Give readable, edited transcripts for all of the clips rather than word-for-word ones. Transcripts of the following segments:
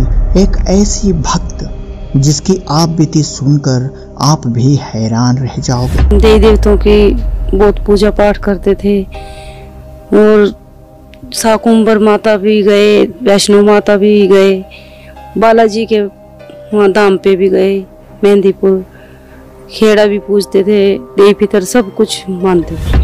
एक ऐसी भक्त जिसकी आप बीती सुनकर आप भी हैरान रह जाओगे। देवी देवताओं की बहुत पूजा पाठ करते थे और शाकुंभर माता भी गए, वैष्णो माता भी गए, बालाजी के वहाँ धाम पे भी गए, मेहंदीपुर खेड़ा भी पूजते थे, देवी पितर सब कुछ मानते थे।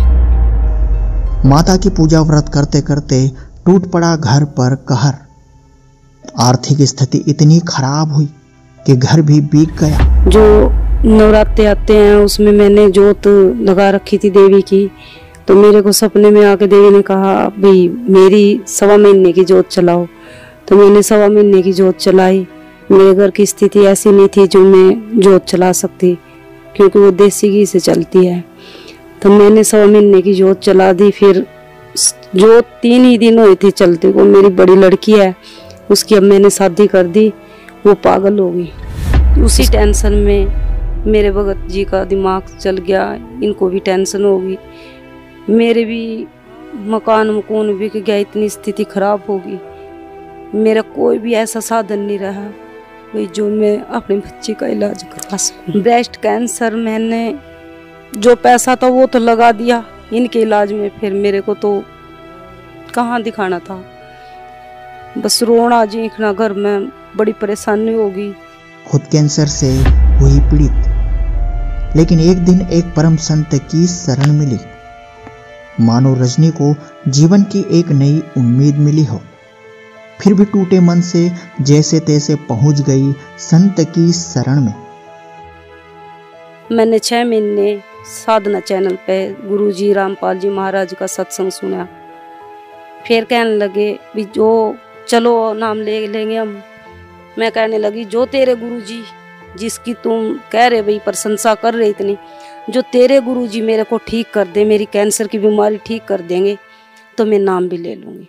माता की पूजा व्रत करते करते टूट पड़ा घर पर कहर। आर्थिक स्थिति इतनी खराब हुई कि घर भी बिक गया। जो नवरात्रे आते हैं उसमें मैंने जोत लगा रखी थी देवी की, तो मेरे को सपने में आके देवी ने कहा भाई मेरी 1.25 महीने की जोत चलाओ। तो मैंने 1.25 महीने की जोत चलाई। मेरे घर की स्थिति ऐसी नहीं थी जो मैं जोत चला सकती, क्योंकि वो देसी घी से चलती है। तो मैंने 1.25 महीने की जोत चला दी। फिर जोत 3 ही दिन हुई थी चलते को। मेरी बड़ी लड़की है, उसकी अब मैंने शादी कर दी, वो पागल हो गई। उसी टेंशन में मेरे भगत जी का दिमाग चल गया, इनको भी टेंशन होगी, मेरे भी मकान मकून बिक गया, इतनी स्थिति खराब होगी। मेरा कोई भी ऐसा साधन नहीं रहा भाई जो मैं अपने बच्चे का इलाज करवा सकूं। ब्रेस्ट कैंसर मैंने जो पैसा था वो तो लगा दिया इनके इलाज में, फिर मेरे को तो कहाँ दिखाना था, बस रोना चीखना घर में, बड़ी परेशानी होगी। खुद कैंसर से हुई पीड़ित, लेकिन एक दिन एक परम संत की शरण मिली। मानो रजनी को जीवन की एक नई उम्मीद मिली हो। फिर भी टूटे मन से जैसे तैसे पहुंच गई संत की शरण में। मैंने 6 महीने साधना चैनल पे गुरुजी रामपाल जी महाराज का सत्संग सुना। फिर कहने लगे भी जो चलो नाम ले लेंगे हम। मैं कहने लगी जो तेरे गुरुजी जिसकी तुम कह रहे भाई प्रशंसा कर रहे इतनी, जो तेरे गुरुजी मेरे को ठीक कर दे, मेरी कैंसर की बीमारी ठीक कर देंगे तो मैं नाम भी ले लूँगी।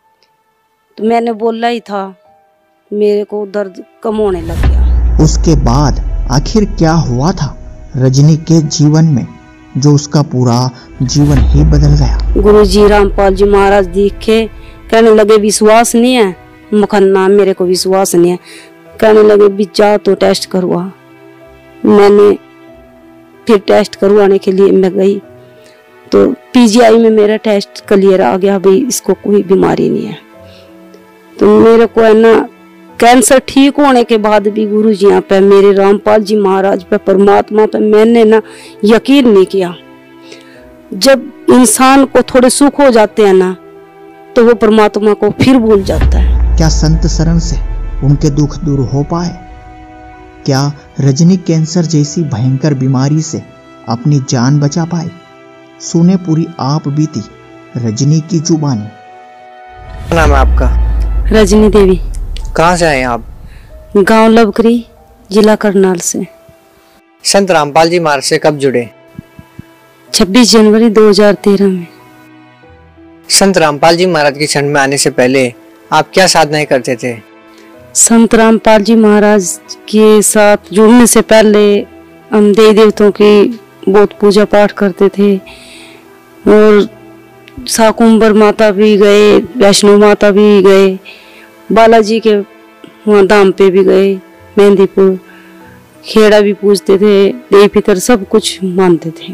तो मैंने बोला ही था, मेरे को दर्द कम होने लग गया। उसके बाद आखिर क्या हुआ था रजनी के जीवन में जो उसका पूरा जीवन ही बदल गया। गुरुजी रामपाल जी महाराज दिखे, कहने लगे विश्वास नहीं है मखन्ना, मेरे को विश्वास नहीं है। कहने लगे भी जा तो टेस्ट करवा। मैंने फिर टेस्ट करवाने के लिए मैं गई तो पीजीआई में मेरा टेस्ट क्लियर आ गया, भाई इसको कोई बीमारी नहीं है। तो मेरे को है ना कैंसर ठीक होने के बाद भी गुरु जी यहाँ पे, मेरे रामपाल जी महाराज पे, परमात्मा पे मैंने ना यकीन नहीं किया। जब इंसान को थोड़े सुख हो जाते हैं ना तो वो परमात्मा को फिर भूल जाता है। क्या संत शरण से उनके दुख दूर हो पाए? क्या रजनी कैंसर जैसी भयंकर बीमारी से अपनी जान बचा पाई? सुने पूरी आप बीती रजनी की जुबानी। क्या नाम है आपका? रजनी देवी। कहाँ से आए आप? गांव लवकरी, जिला करनाल से। संत रामपाल जी महाराज से कब जुड़े? 26 जनवरी 2013 में। संत रामपाल जी महाराज की शरण में आने से पहले आप क्या साधनाएं करते थे? संत रामपाल जी महाराज के साथ जुड़ने से पहले हम देवी देवताओं की बहुत पूजा पाठ करते थे और शाकुंभर माता भी गए, वैष्णो माता भी गए, बालाजी के वहाँ धाम पे भी गए, मेहंदीपुर खेड़ा भी पूजते थे, देवी पितर सब कुछ मानते थे।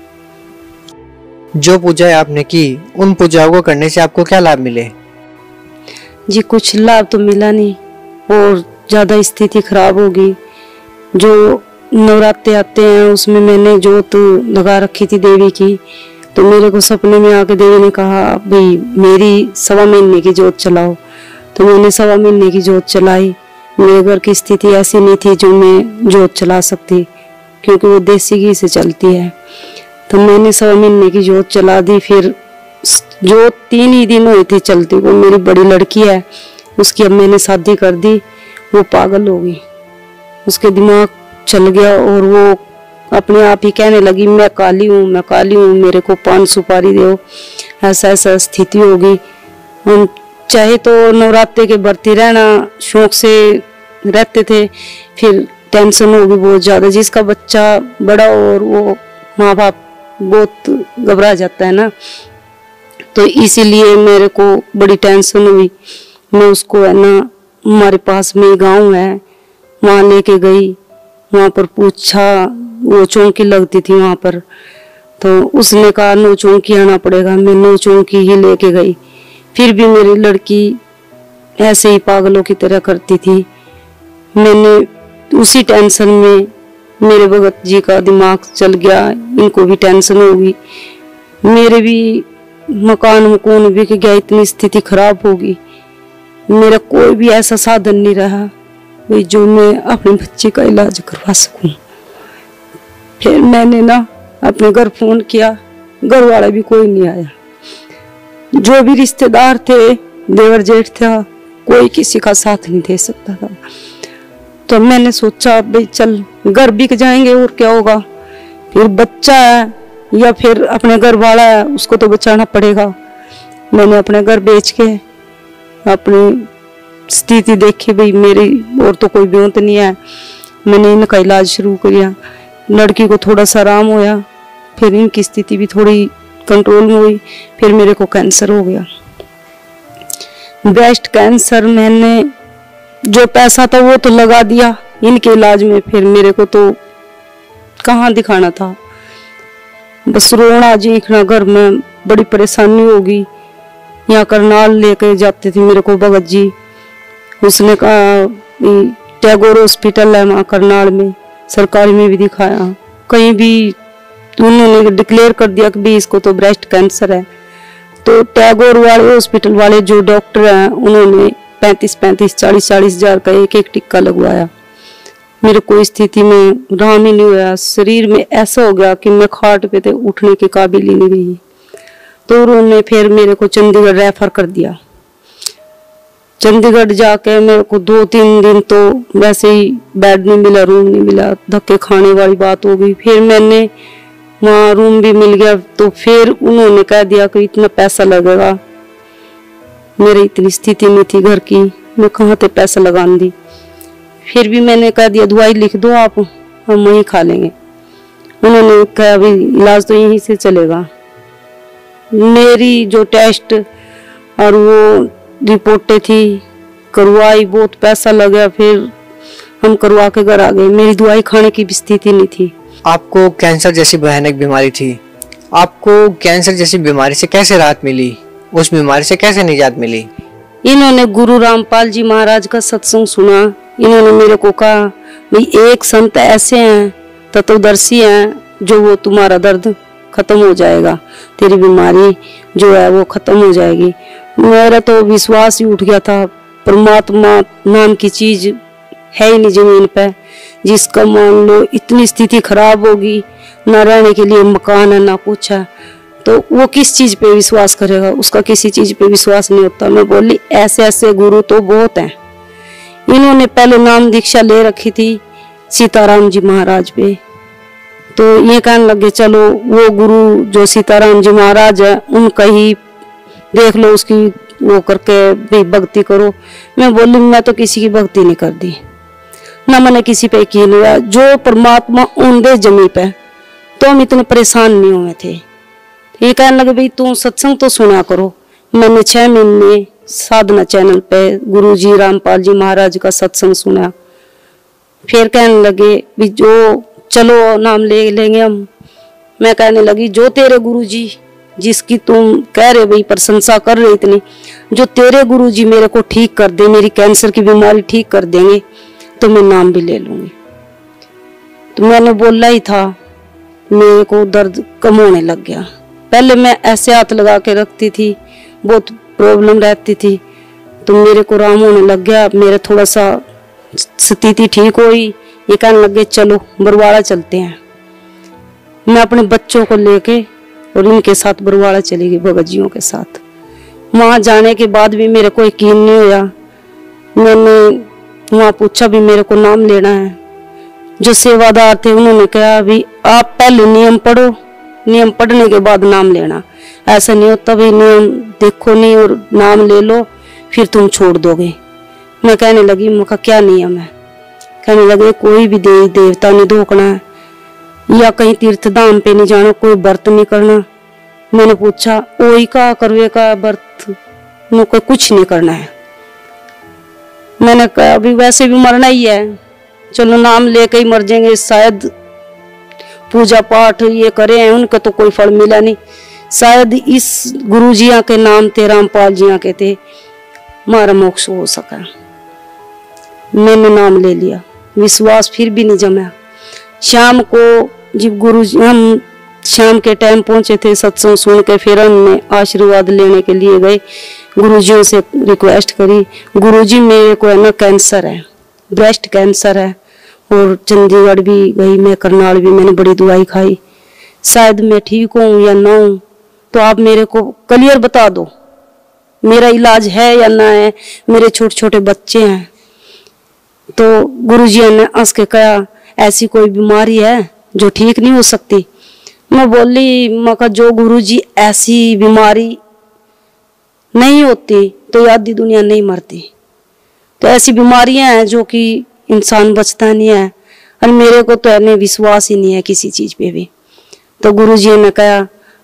जो पूजा आपने की उन पूजाओं को करने से आपको क्या लाभ मिले? जी कुछ लाभ तो मिला नहीं और ज्यादा स्थिति खराब होगी। जो नवरात्रे आते हैं उसमें मैंने जोत लगा रखी थी देवी की, तो मेरे को सपने में आके देवी ने कहा भाई मेरी 1.25 महीने की जोत चलाओ। तो मैंने 1.25 महीने की जोत चलाई। मेरे घर की स्थिति ऐसी नहीं थी जो मैं जोत चला सकती, क्योंकि वो देसी घी से चलती है। तो मैंने 1.25 महीने की जोत चला दी। फिर जोत 3 ही दिन हुए थे चलती को। मेरी बड़ी लड़की है, उसकी अब मैंने शादी कर दी, वो पागल हो गई, उसके दिमाग चल गया और वो अपने आप ही कहने लगी मैं काली हूँ, मैं काली हूँ, मेरे को पान सुपारी दो। ऐसा ऐसा स्थिति होगी। हम चाहे तो नवरात्रे के भर्ती रहना शौक से रहते थे, फिर टेंशन होगी बहुत ज्यादा। जिसका बच्चा बड़ा और वो माँ बाप बहुत घबरा जाता है ना, तो इसीलिए मेरे को बड़ी टेंशन हुई। मैं उसको है ना हमारे पास में गांव है, वहाँ लेके गई। वहाँ पर पूछा, वो चौकी लगती थी वहाँ पर, तो उसने कहा 9 चौकी आना पड़ेगा। मैं 9 चौकी ही लेके गई। फिर भी मेरी लड़की ऐसे ही पागलों की तरह करती थी। मैंने उसी टेंशन में, मेरे भगत जी का दिमाग चल गया, इनको भी टेंशन होगी, मेरे भी मकान बिक गया, इतनी स्थिति खराब होगी। मेरा कोई भी ऐसा साधन नहीं रहा भाई जो मैं अपने बच्चे का इलाज करवा सकूं। फिर मैंने ना अपने घर फोन किया, घर वाला भी कोई नहीं आया। जो भी रिश्तेदार थे, देवर जेठ था, कोई किसी का साथ नहीं दे सकता था। तो मैंने सोचा भाई चल घर बिक जाएंगे और क्या होगा, फिर बच्चा है या फिर अपने घर वाला है, उसको तो बचाना पड़ेगा। मैंने अपने घर बेच के अपनी स्थिति देखी, भाई मेरी और तो कोई बेउत नहीं है। मैंने इनका इलाज शुरू किया, लड़की को थोड़ा सा आराम होया, फिर इनकी स्थिति भी थोड़ी कंट्रोल में हुई। फिर मेरे को कैंसर हो गया, ब्रेस्ट कैंसर। मैंने जो पैसा था वो तो लगा दिया इनके इलाज में, फिर मेरे को तो कहाँ दिखाना था, बस रोना चीखना, घर में बड़ी परेशानी होगी। यहाँ करनाल लेके जाते थे मेरे को भगत जी, उसने कहा टैगोर हॉस्पिटल है वहाँ करनाल में, सरकारी में भी दिखाया, कहीं भी उन्होंने डिक्लेयर कर दिया कि भी इसको तो ब्रेस्ट कैंसर है। तो टैगोर वाले हॉस्पिटल वाले जो डॉक्टर हैं उन्होंने 40 हजार का एक टिक्का लगवाया। मेरे को स्थिति में आराम ही नहीं हुआ, शरीर में ऐसा हो गया कि मैं खाट पे थे, उठने के काबिल ही नहीं रही। तो उन्होंने फिर मेरे को चंडीगढ़ रेफर कर दिया। चंडीगढ़ जाके मेरे को 2-3 दिन तो वैसे ही बेड नहीं मिला, रूम नहीं मिला, धक्के खाने वाली बात हो गई। फिर मैंने वहाँ रूम भी मिल गया, तो फिर उन्होंने कह दिया कि इतना पैसा लगेगा। मेरी इतनी स्थिति नहीं थी घर की, मैं कहाँ से पैसा लगान दी। फिर भी मैंने कह दिया दवाई लिख दो आप, हम वहीं खा लेंगे। उन्होंने कहा अभी इलाज तो यहीं से चलेगा। मेरी जो टेस्ट और वो रिपोर्टें थी करवाई, बहुत पैसा लगा, फिर हम करवा के घर आ गए। मेरी दवाई खाने की भी स्थिति नहीं थी। आपको कैंसर जैसी भयानक बीमारी थी, आपको कैंसर जैसी बीमारी से कैसे राहत मिली, उस बीमारी से कैसे निजात मिली? इन्होंने गुरु रामपाल जी महाराज का सत्संग सुना। इन्होंने मेरे को कहा भाई एक संत ऐसे हैं, तत्वदर्शी हैं, जो वो तुम्हारा दर्द खत्म हो जाएगा, तेरी बीमारी जो है वो खत्म हो जाएगी। मेरा तो विश्वास ही उठ गया था, परमात्मा नाम की चीज है ही नहीं जमीन पे, जिसका मान लो इतनी स्थिति खराब होगी, ना रहने के लिए मकान है ना कुछ है, तो वो किस चीज पे विश्वास करेगा, उसका किसी चीज पे विश्वास नहीं होता। मैं बोली ऐसे ऐसे गुरु तो बहुत हैं। इन्होंने पहले नाम दीक्षा ले रखी थी सीताराम जी महाराज पे, तो ये कहने लगे चलो वो गुरु जो सीताराम जी महाराज है उनका ही देख लो, उसकी वो करके भी भक्ति करो। मैं बोली मैं तो किसी की भक्ति नहीं कर दी, ना मैंने किसी पे यकीन हुआ, जो परमात्मा उनके जमी पे, तो हम इतने परेशान नहीं हुए थे। ये कहने लगे भाई तू सत्संग तो सुना करो। मैंने 6 महीने साधना चैनल पे गुरुजी रामपाल जी महाराज का सत्संग सुना। फिर कहने लगे भी जो चलो नाम ले लेंगे हम। मैं कहने लगी जो तेरे गुरुजी जिसकी तुम कह रहे भाई प्रशंसा कर रहे इतनी, जो तेरे गुरुजी मेरे को ठीक कर दे, मेरी कैंसर की बीमारी ठीक कर देंगे, तो मैं नाम भी ले लूंगी। तो मैंने बोला ही था, मेरे को दर्द कम होने लग गया। पहले मैं ऐसे हाथ लगा के रखती थी, बहुत प्रॉब्लम रहती थी, तो मेरे को आराम होने लग गया। मेरा थोड़ा सा स्थिति ठीक हुई। ये कहने लगे चलो बरवाड़ा चलते हैं। मैं अपने बच्चों को लेके और इनके साथ बरवाड़ा चली गई, भगत जियों के साथ। वहां जाने के बाद भी मेरे को यकीन नहीं हुआ। मैंने वहां पूछा भी मेरे को नाम लेना है। जो सेवादार थे उन्होंने कहा भी आप पहले नियम पढ़ो, नियम पढ़ने के बाद नाम लेना। ऐसा नहीं होता भाई नियम देखो नहीं और नाम ले लो फिर तुम छोड़ दोगे। मैं कहने लगी मुझका क्या नियम है? कहने लगे कोई भी देवी देवता नहीं धोखना है, या कहीं तीर्थ धाम पे नहीं जाना, कोई व्रत नहीं करना। मैंने पूछा ओई का करवे का व्रत, मुझको कुछ नहीं करना है। मैंने कहा अभी वैसे भी मरना ही है, चलो नाम लेके ही मर जाएंगे, शायद पूजा पाठ ये करे हैं उनका तो कोई फल मिला नहीं, शायद इस गुरु जिया के नाम थे, रामपाल जिया के थे, मारा मोक्ष हो सका। मैंने नाम ले लिया, विश्वास फिर भी नहीं जमा। शाम को जब गुरु जी, हम शाम के टाइम पहुंचे थे, सत्संग सुन के फिर हमने आशीर्वाद लेने के लिए गए, गुरुजियों से रिक्वेस्ट करी, गुरुजी मेरे को है ना कैंसर है, ब्रेस्ट कैंसर है, और चंडीगढ़ भी गई मैं, करनाल भी मैंने बड़ी दवाई खाई, शायद मैं ठीक हूँ या ना हूँ, तो आप मेरे को क्लियर बता दो मेरा इलाज है या ना है, मेरे छोटे छोटे बच्चे हैं। तो गुरुजी ने हंस के कहा ऐसी कोई बीमारी है जो ठीक नहीं हो सकती। मैं बोली मका जो गुरुजी ऐसी बीमारी नहीं होती तो आधी दुनिया नहीं मरती, तो ऐसी बीमारियां हैं जो कि इंसान बचता नहीं है, और मेरे को तो है विश्वास ही नहीं है किसी चीज पे भी। तो गुरुजी ने कहा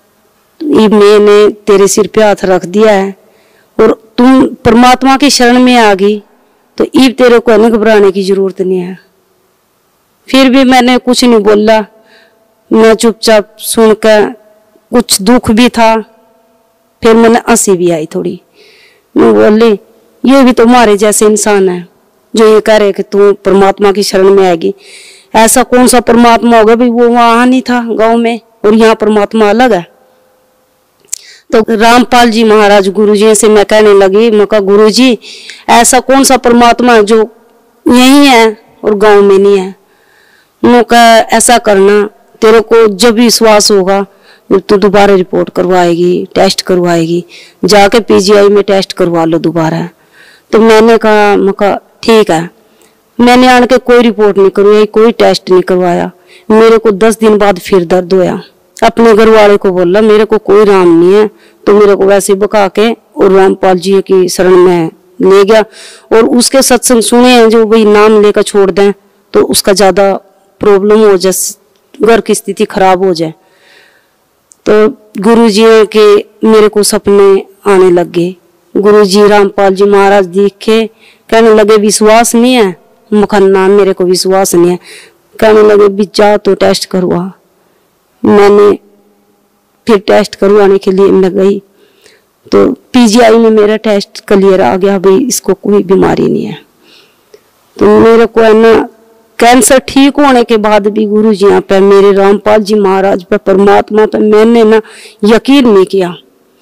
मैंने तेरे सिर पे हाथ रख दिया है और तुम परमात्मा की शरण में आ गई, तो ईब तेरे को नहीं घबराने की जरूरत नहीं है। फिर भी मैंने कुछ नहीं बोला, मैं चुपचाप सुनकर, कुछ दुख भी था, फिर मैंने हंसी भी आई थोड़ी। मैं बोली ये भी तुम्हारे जैसे इंसान है जो ये कह रहे कि तू परमात्मा की शरण में आएगी, ऐसा कौन सा परमात्मा होगा भाई, वो वहां नहीं था गांव में और यहाँ परमात्मा अलग है। तो रामपाल जी महाराज गुरुजी से मैं कहने लगी, मैं कहा गुरुजी ऐसा कौन सा परमात्मा है जो यही है और गांव में नहीं है। मैं कहा ऐसा करना, तेरे को जब विश्वास होगा तू दोबारा रिपोर्ट करवाएगी, टेस्ट करवाएगी, जाके पीजीआई में टेस्ट करवा लो दोबारा। तो मैंने कहा ठीक है। मैंने आने के कोई रिपोर्ट नहीं करवाई, कोई टेस्ट नहीं करवाया। मेरे को 10 दिन बाद फिर दर्द होया। अपने घर वाले को बोला मेरे को कोई राम नहीं है, तो मेरे को वैसे बका के और रामपाल जी की शरण में ले गया, और उसके सत्संग सुने हैं जो भाई नाम लेकर छोड़ दें तो उसका ज्यादा प्रॉब्लम हो जाए, घर की स्थिति खराब हो जाए। तो गुरुजी के मेरे को सपने आने लगे, गुरुजी रामपाल जी महाराज दिखे, कहने लगे विश्वास नहीं है, मुखन्ना मेरे को विश्वास नहीं है, कहने लगे भी जा तो टेस्ट करवा। मैंने फिर टेस्ट करवाने के लिए मैं गई, तो पीजीआई में मेरा टेस्ट क्लियर आ गया, भाई इसको कोई बीमारी नहीं है। तो मेरे को है ना कैंसर ठीक होने के बाद भी गुरु जी पे, मेरे रामपाल जी महाराज पे, परमात्मा पे मैंने ना यकीन नहीं किया।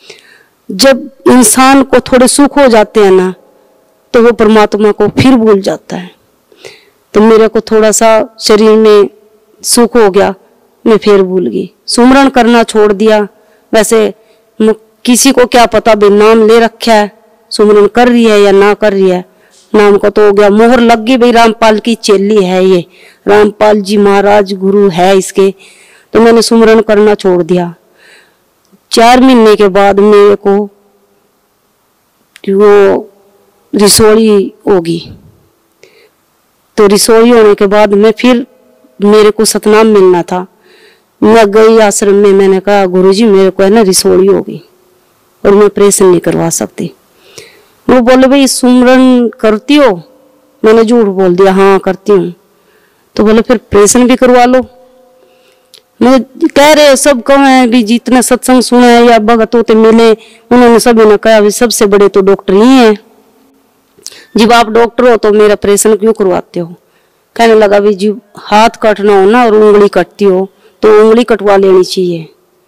जब इंसान को थोड़े सुख हो जाते हैं ना तो वो परमात्मा को फिर भूल जाता है। तो मेरे को थोड़ा सा शरीर में सुख हो गया, मैं फिर भूल गई, सुमरण करना छोड़ दिया। वैसे किसी को क्या पता भाई नाम ले रखा है, सुमरण कर रही है या ना कर रही है, नाम का तो हो गया, मोहर लग गई भाई रामपाल की चेली है ये, रामपाल जी महाराज गुरु है इसके। तो मैंने सुमरण करना छोड़ दिया। 4 महीने के बाद मेरे को वो रिसोई होगी, तो रिसोई होने के बाद मैं फिर मेरे को सतनाम मिलना था। मैं गई आश्रम में, मैंने कहा गुरुजी मेरे को है ना रिसोई होगी और मैं ऑपरेशन नहीं करवा सकती। वो बोले भाई सुमरन करती हो? मैंने झूठ बोल दिया हाँ करती हूँ। तो बोले फिर ऑपरेशन भी करवा लो। मैं कह रहे सब कम है भी, जितने सत्संग सुने या भगत होते मिले उन्होंने सभी ने कहा भी सबसे बड़े तो डॉक्टर ही हैं, जब आप डॉक्टर हो तो मेरा ऑपरेशन क्यों करवाते हो। कहने लगा भी जी हाथ काटना हो ना और उंगली कटती हो तो उंगली कटवा लेनी चाहिए।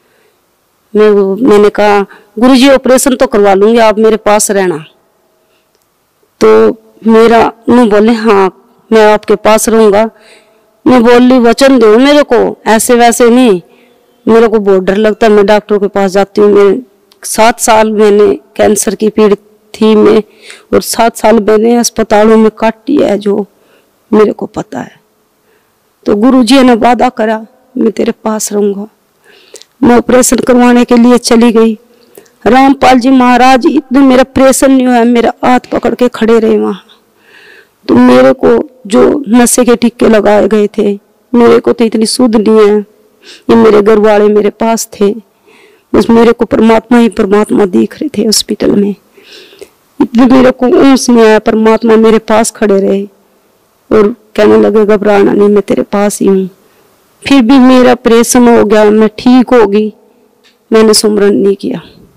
मैंने कहा गुरुजी ऑपरेशन तो करवा लूंगी, आप मेरे पास रहना। तो मेरा मुँह बोले हाँ मैं आपके पास रहूंगा। मैं बोली वचन दो मेरे को, ऐसे वैसे नहीं, मेरे को बहुत डर लगता है, मैं डॉक्टर के पास जाती हूँ। मैं 7 साल मैंने कैंसर की पीड़ित थी मैं, और 7 साल मैंने अस्पतालों में काटी है जो मेरे को पता है। तो गुरुजी ने वादा करा मैं तेरे पास रहूंगा। मैं ऑपरेशन करवाने के लिए चली गई। रामपाल जी महाराज इतने मेरा ऑपरेशन नहीं हुआ, मेरा हाथ पकड़ के खड़े रहे वहां। तो मेरे को जो नशे के टिक्के लगाए गए थे, मेरे को तो इतनी सुध नहीं है, ये मेरे घर वाले मेरे पास थे, बस मेरे को परमात्मा ही परमात्मा दिख रहे थे हॉस्पिटल में। इतनी मेरे को ऊंस नहीं आया, परमात्मा मेरे पास खड़े रहे और कहने लगे घबराना नहीं, मैं तेरे पास ही हूँ। फिर भी मेरा ऑपरेशन हो गया, मैं ठीक होगी, मैंने सुमरन नहीं किया।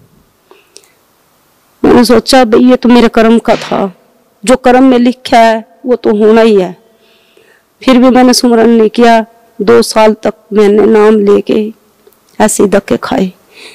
मैंने सोचा भाई ये तो मेरे कर्म का था, जो कर्म में लिखा है वो तो होना ही है। फिर भी मैंने सुमरन नहीं किया। 2 साल तक मैंने नाम लेके ऐसे धक्के खाए।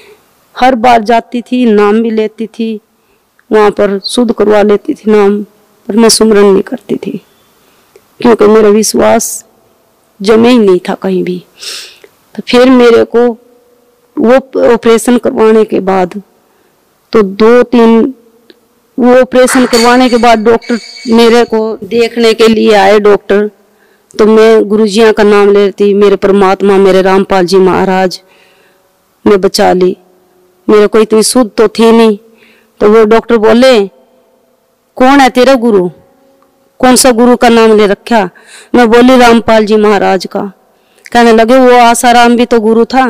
हर बार जाती थी, नाम भी लेती थी, वहां पर शुद्ध करवा लेती थी नाम, पर मैं सुमरन नहीं करती थी क्योंकि मेरा विश्वास जमे ही नहीं था कहीं भी। तो फिर मेरे को वो ऑपरेशन करवाने के बाद तो 2-3 वो ऑपरेशन करवाने के बाद डॉक्टर मेरे को देखने के लिए आए डॉक्टर, तो मैं गुरुजियां का नाम ले रही थी, मेरे परमात्मा मेरे रामपाल जी महाराज ने बचा ली। मेरे को इतनी शुद्ध तो थी नहीं। तो वो डॉक्टर बोले कौन है तेरा गुरु, कौन सा गुरु का नाम ले रखा? मैं बोली रामपाल जी महाराज का। कहने लगे वो आसाराम भी तो गुरु था,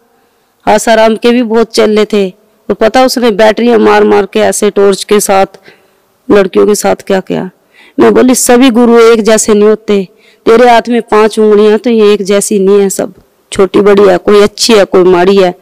आसाराम के भी बहुत चले थे, तो पता उसने बैटरियां मार मार के ऐसे टॉर्च के साथ लड़कियों के साथ क्या किया। मैं बोली सभी गुरु एक जैसे नहीं होते, तेरे हाथ में 5 उंगलियां तो ये एक जैसी नहीं है, सब छोटी बड़ी है, कोई अच्छी है कोई माड़ी है।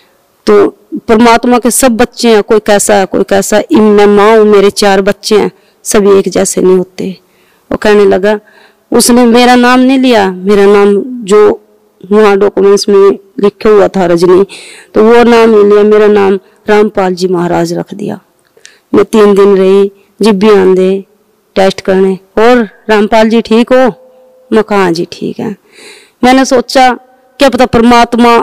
तो परमात्मा के सब बच्चे हैं, कोई कैसा है कोई कैसा। मैं माँ हूँ, मेरे 4 बच्चे हैं, सभी एक जैसे नहीं होते। वो कहने लगा, उसने मेरा नाम नहीं लिया, मेरा नाम जो वहाँ डॉक्यूमेंट्स में लिखा हुआ था रजनी, तो वो नाम नहीं लिया, मेरा नाम रामपाल जी महाराज रख दिया। मैं 3 दिन रही, जिब्बी आंदे टेस्ट करने, और रामपाल जी ठीक हो? मैं कहा हाँ जी ठीक है। मैंने सोचा क्या पता परमात्मा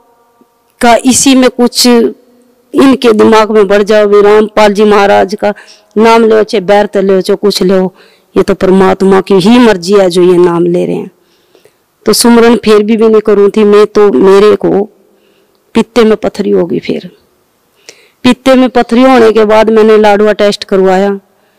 का इसी में कुछ इनके दिमाग में बढ़ जाओ, भी रामपाल जी महाराज का नाम लो, चाहे बैर तले चाहे कुछ लो, ये तो परमात्मा की ही मर्जी है जो ये नाम ले रहे हैं। तो सुमरन फिर भी नहीं करूँ थी मैं, तो मेरे को पित्ते में पथरी होगी। फिर पित्ते में पथरी होने के बाद मैंने लाडवा टेस्ट करवाया,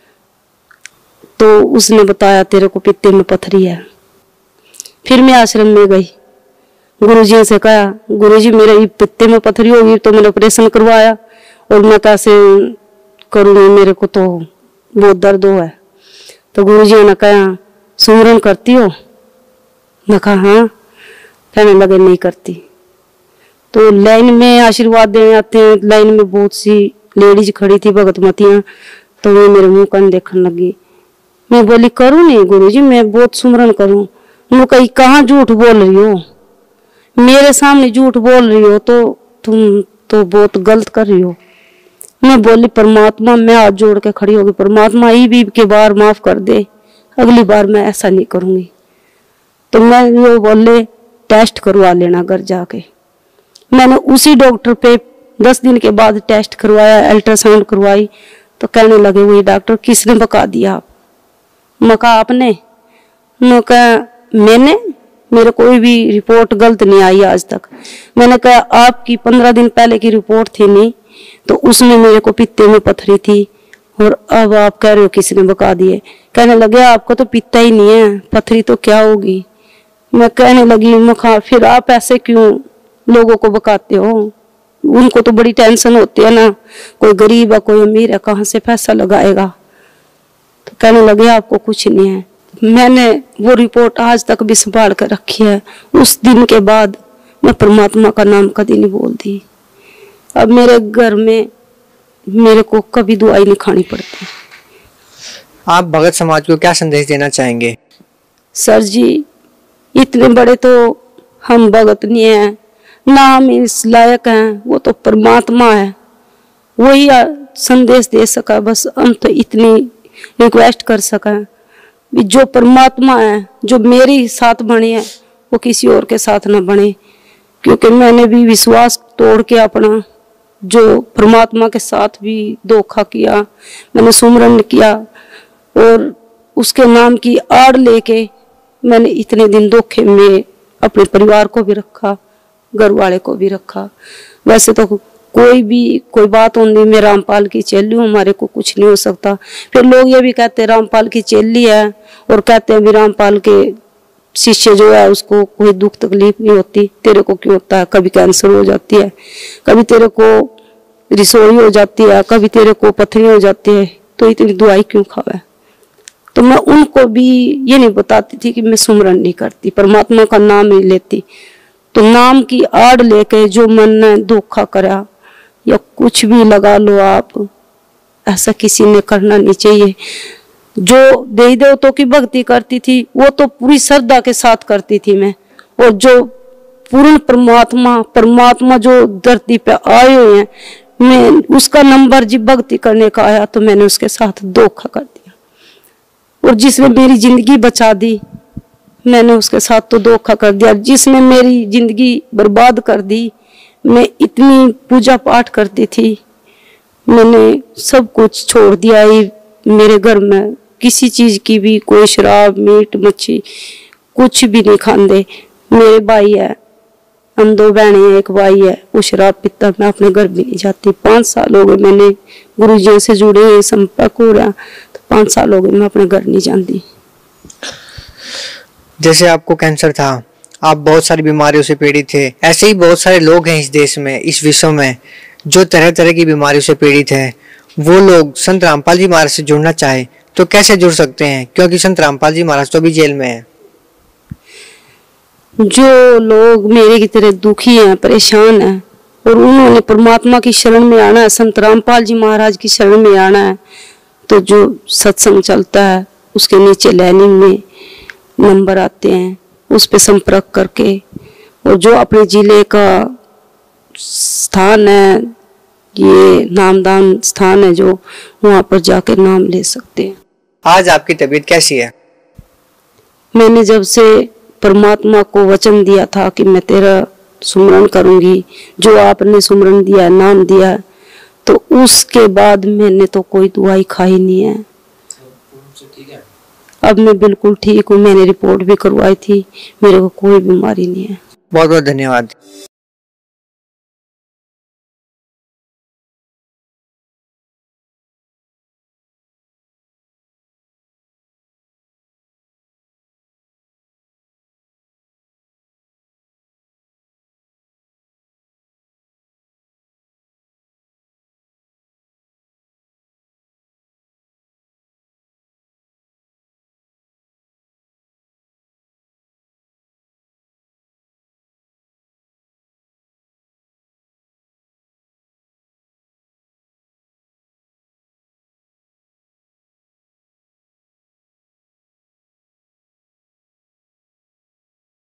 तो उसने बताया तेरे को पित्ते में पथरी है। फिर मैं आश्रम में गई, गुरुजी से कहा गुरुजी मेरे पित्ते में पथरी होगी, तो मैंने ऑपरेशन करवाया और मैं कैसे करूँगी, मेरे को तो बहुत दर्द हो है। तो गुरुजी ने कहा सुमरन करती हो? मैं कहा हाँ। कहने लगे नहीं करती। तो लाइन में आशीर्वाद देने आते हैं, लाइन में बहुत सी लेडीज खड़ी थी भगतमतियाँ, तो वो मेरे मुँह कन देखने लगी। मैं बोली करूँ नहीं गुरुजी, मैं बहुत सुमरन करूँ। मैं कही कहाँ झूठ बोल रही हो, मेरे सामने झूठ बोल रही हो तो तुम तो बहुत गलत कर रही हो। मैं बोली परमात्मा मैं हाथ जोड़ के खड़ी होगी, परमात्मा ई के बार माफ कर दे, अगली बार मैं ऐसा नहीं करूंगी। तो मैं वो बोले टेस्ट करवा लेना घर जाके। मैंने उसी डॉक्टर पे 10 दिन के बाद टेस्ट करवाया, अल्ट्रासाउंड करवाई, तो कहने लगे वही डॉक्टर किसने बका दिया आप? मैं कहा आपने। मैं कहा मैंने, मेरे कोई भी रिपोर्ट गलत नहीं आई आज तक। मैंने कहा आपकी 15 दिन पहले की रिपोर्ट थी नहीं, तो उसमें मेरे को पित्ते में पथरी थी, और अब आप कह रहे हो किसी ने बका दिए। कहने लगे आपको तो पित्ता ही नहीं है, पथरी तो क्या होगी। मैं कहने लगी मैं फिर आप ऐसे क्यों लोगों को बकाते हो, उनको तो बड़ी टेंशन होती है ना, कोई गरीब है कोई अमीर है, कहाँ से पैसा लगाएगा। तो कहने लगे आपको कुछ नहीं है। मैंने वो रिपोर्ट आज तक भी संभाल कर रखी है। उस दिन के बाद मैं परमात्मा का नाम कभी नहीं बोलती। अब मेरे घर में मेरे को कभी दुआई नहीं खानी पड़ती। आप भगत समाज को क्या संदेश देना चाहेंगे? सर जी इतने बड़े तो हम भगत नहीं है ना, हम इस लायक हैं, वो तो परमात्मा है, वही संदेश दे सका। बस हम तो इतनी रिक्वेस्ट कर सका, जो परमात्मा है जो मेरी साथ बने है वो किसी और के साथ ना बने। क्योंकि मैंने भी विश्वास तोड़ के अपना जो परमात्मा के साथ भी धोखा किया, मैंने सुमरन किया और उसके नाम की आड़ लेके मैंने इतने दिन धोखे में अपने परिवार को भी रखा, घर वाले को भी रखा। वैसे तो कोई बात होती, मैं रामपाल की चेली हूँ, हमारे को कुछ नहीं हो सकता। फिर लोग ये भी कहते हैं रामपाल की चेली है, और कहते हैं भी रामपाल के शिष्य जो है उसको कोई दुख तकलीफ नहीं होती। तेरे को क्यों होता है? कभी कैंसर हो जाती है, कभी तेरे को रिसोई हो जाती है, कभी तेरे को पथरी हो जाती है, तो इतनी दवाई क्यों खावे। तो मैं उनको भी ये नहीं बताती थी कि मैं सुमरन नहीं करती, परमात्मा का नाम नहीं लेती। तो नाम की आड़ लेके जो मन ने धोखा करा या कुछ भी लगा लो आप, ऐसा किसी ने करना नहीं चाहिए। जो देवी देवताओं की भक्ति करती थी वो तो पूरी श्रद्धा के साथ करती थी मैं, और जो पूर्ण परमात्मा जो धरती पे आए हुए हैं, मैं उसका नंबर जब भक्ति करने का आया तो मैंने उसके साथ धोखा कर दिया। और जिसने मेरी जिंदगी बचा दी मैंने उसके साथ तो धोखा कर दिया। जिसने मेरी जिंदगी बर्बाद कर दी, मैं इतनी पूजा पाठ करती थी, मैंने सब कुछ छोड़ दिया। मेरे घर में किसी चीज की भी कोई शराब मीट मच्छी कुछ भी नहीं खाते। मेरे भाई है, हम 2 बहनें हैं, एक भाई है, वो शराब पीता, मैं अपने घर भी नहीं जाती। 5 साल हो गए मैंने गुरुजी से जुड़े हैं, संपर्क हो रहा, तो 5 साल हो गए मैं अपने घर नहीं जाती। जैसे आपको कैंसर था, आप बहुत सारी बीमारियों से पीड़ित थे, ऐसे ही बहुत सारे लोग हैं इस देश में, इस विश्व में, जो तरह तरह की बीमारियों से पीड़ित हैं। वो लोग संत रामपाल जी महाराज से जुड़ना चाहे तो कैसे जुड़ सकते हैं, क्योंकि संत रामपाल जी महाराज तो भी जेल में है। जो लोग मेरे की तरह दुखी हैं, परेशान हैं, और उन्होंने परमात्मा की शरण में आना है, संत रामपाल जी महाराज की शरण में आना है, तो जो सत्संग चलता है उसके नीचे लाइनिंग में नंबर आते हैं, उस पे संपर्क करके, और जो अपने जिले का स्थान है, ये नामदान स्थान है, जो वहां पर जाके नाम ले सकते हैं। आज आपकी तबीयत कैसी है? मैंने जब से परमात्मा को वचन दिया था कि मैं तेरा सुमरन करूंगी, जो आपने सुमरन दिया, नाम दिया, तो उसके बाद मैंने तो कोई दवाई खाई नहीं है। अब मैं बिल्कुल ठीक हूँ। मैंने रिपोर्ट भी करवाई थी, मेरे को कोई बीमारी नहीं है। बहुत बहुत धन्यवाद।